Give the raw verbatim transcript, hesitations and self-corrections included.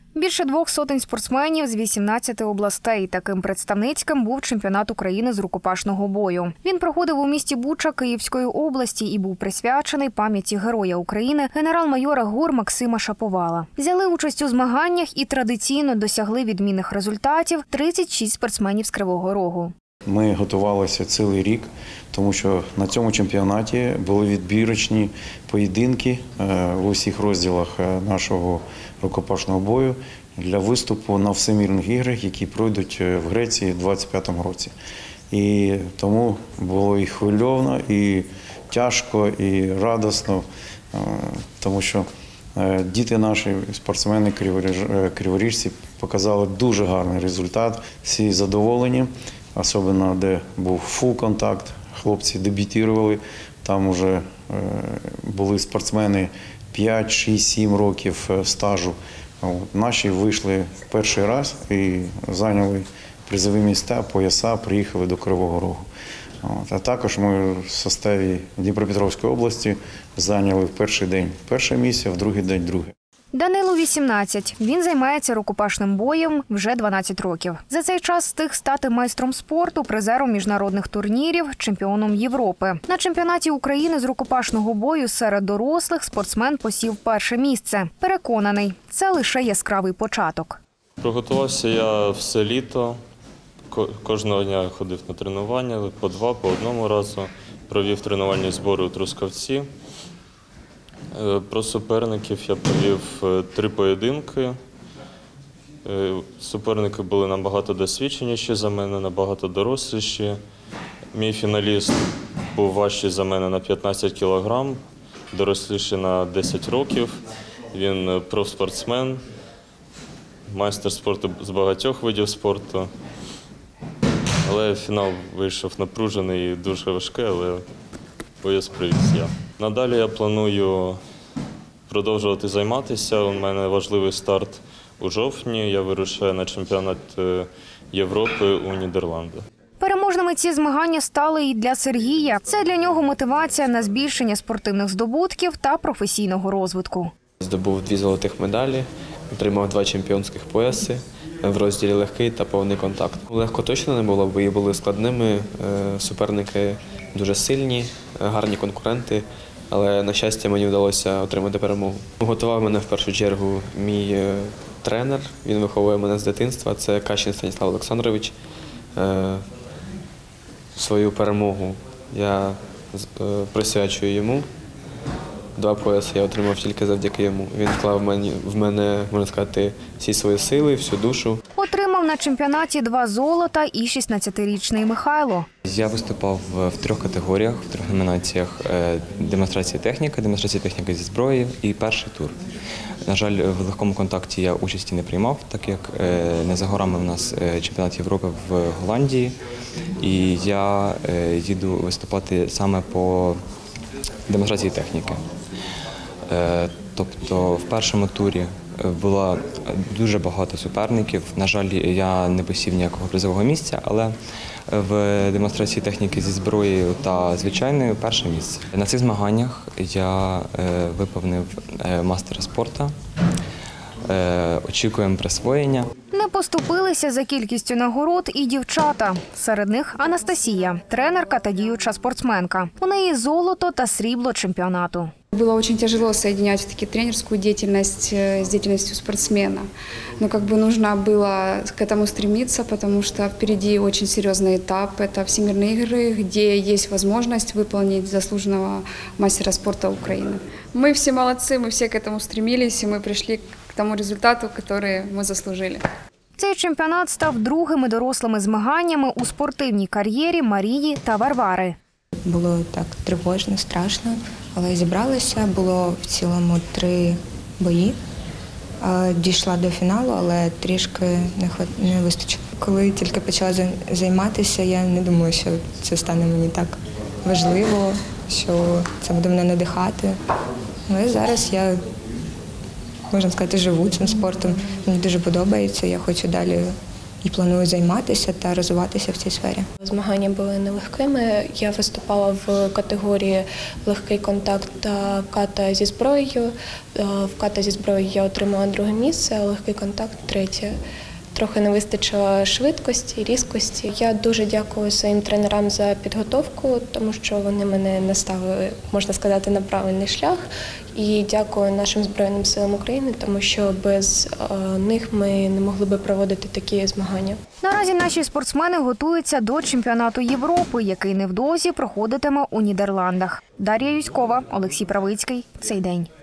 Більше двох сотень спортсменів з вісімнадцяти областей. Таким представницьким був чемпіонат України з рукопашного бою. Він проходив у місті Буча Київської області і був присвячений пам'яті Героя України генерал-майора ГУР Максима Шаповала. Взяли участь у змаганнях і традиційно досягли відмінних результатів тридцять шість спортсменів з Кривого Рогу. Ми готувалися цілий рік, тому що на цьому чемпіонаті були відбірочні поєдинки в усіх розділах нашого рукопашного бою для виступу на всемирних іграх, які пройдуть в Греції у двадцять п'ятому році. І тому було і хвильовно, і тяжко, і радісно, тому що діти наші, спортсмени, криворіжці, показали дуже гарний результат, всі задоволені. Особливо, де був фул-контакт, хлопці дебютували, там вже були спортсмени п'ять, шість, сім років стажу. Наші вийшли перший раз і зайняли призові місця, пояса, приїхали до Кривого Рогу. А також ми в составі Дніпропетровської області зайняли в перший день перше місце, в другий день друге. Данилу вісімнадцять. Він займається рукопашним боєм вже дванадцять років. За цей час встиг стати майстром спорту, призером міжнародних турнірів, чемпіоном Європи. На чемпіонаті України з рукопашного бою серед дорослих спортсмен посів перше місце. Переконаний, це лише яскравий початок. Приготувався я все літо. Кожного дня ходив на тренування, по два, по одному разу. Провів тренувальні збори у Трускавці. Про суперників я провів три поєдинки. Суперники були набагато досвідченіші за мене, набагато доросліші. Мій фіналіст був важчий за мене на п'ятнадцять кілограм, доросліший на десять років. Він профспортсмен, майстер спорту з багатьох видів спорту. Але фінал вийшов напружений і дуже важкий, але пояс привіз я. Надалі я планую продовжувати займатися. У мене важливий старт у жовтні. Я вирушаю на чемпіонат Європи у Нідерланди. Переможними ці змагання стали і для Сергія. Це для нього мотивація на збільшення спортивних здобутків та професійного розвитку. Здобув дві золотих медалі, отримав два чемпіонських пояси в розділі легкий та повний контакт. Легко точно не було, бої були складними, суперники дуже сильні, гарні конкуренти, але, на щастя, мені вдалося отримати перемогу. Готував мене в першу чергу мій тренер, він виховує мене з дитинства, це Кащин Станіслав Олександрович. Свою перемогу я присвячую йому. Два пояси я отримав тільки завдяки йому. Він вклав в мене, можна сказати, всі свої сили, всю душу. Отримав на чемпіонаті два золота і шістнадцятирічний Михайло. Я виступав в трьох категоріях, в трьох номінаціях: демонстрація техніки, демонстрація техніки зі зброї і перший тур. На жаль, в легкому контакті я участі не приймав, так як не за горами у нас чемпіонат Європи в Голландії. І я їду виступати саме по демонстрації техніки. Тобто в першому турі було дуже багато суперників. На жаль, я не посів ніякого призового місця, але в демонстрації техніки зі зброєю та звичайною перше місце. На цих змаганнях я виповнив мастера спорту. Очікуємо присвоєння. Не поступилися за кількістю нагород і дівчата. Серед них Анастасія, тренерка та діюча спортсменка. У неї золото та срібло чемпіонату. Было очень тяжело соединять все-таки тренерскую деятельность с деятельностью спортсмена. Но как бы нужно было к этому стремиться, потому что впереди очень серьезный этап. Это всемирные игры, где есть возможность выполнить заслуженного мастера спорта Украины. Мы все молодцы, мы все к этому стремились, и мы пришли к тому результату, который мы заслужили. Цей чемпіонат став другими дорослими змаганнями у спортивній кар'єрі Марії та Варвари. Було так тривожно, страшно, але зібралися. Було в цілому три бої. Дійшла до фіналу, але трішки не вистачило. Коли тільки почала займатися, я не думала, що це стане мені так важливо, що це буде мене надихати. Але зараз я, можна сказати, живу цим спортом. Мені дуже подобається, я хочу далі і планую займатися та розвиватися в цій сфері. Змагання були нелегкими. Я виступала в категорії легкий контакт та ката зі зброєю. В ката зі зброєю я отримала друге місце, а легкий контакт – третє. Трохи не вистачило швидкості, різкості. Я дуже дякую своїм тренерам за підготовку, тому що вони мене наставили, можна сказати, на правильний шлях. І дякую нашим Збройним силам України, тому що без е, них ми не могли би проводити такі змагання. Наразі наші спортсмени готуються до чемпіонату Європи, який невдовзі проходитиме у Нідерландах. Дар'я Юськова, Олексій Правицький. Цей день.